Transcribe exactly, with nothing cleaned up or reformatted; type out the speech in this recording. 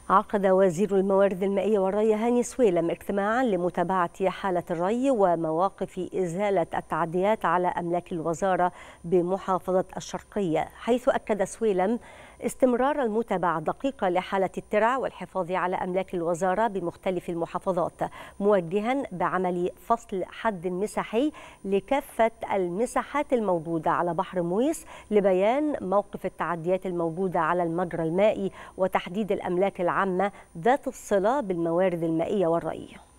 عقد وزير الموارد المائية والري هاني سويلم اجتماعا لمتابعة حالة الري ومواقف إزالة التعديات على أملاك الوزارة بمحافظة الشرقية، حيث أكد سويلم استمرار المتابعة الدقيقة لحالة الترع والحفاظ على أملاك الوزارة بمختلف المحافظات، موجها بعمل فصل حد مساحي لكافة المساحات الموجودة على بحر مويس لبيان موقف التعديات الموجودة على المجرى المائي وتحديد الأملاك العامة ذات الصلة بالموارد المائية والري.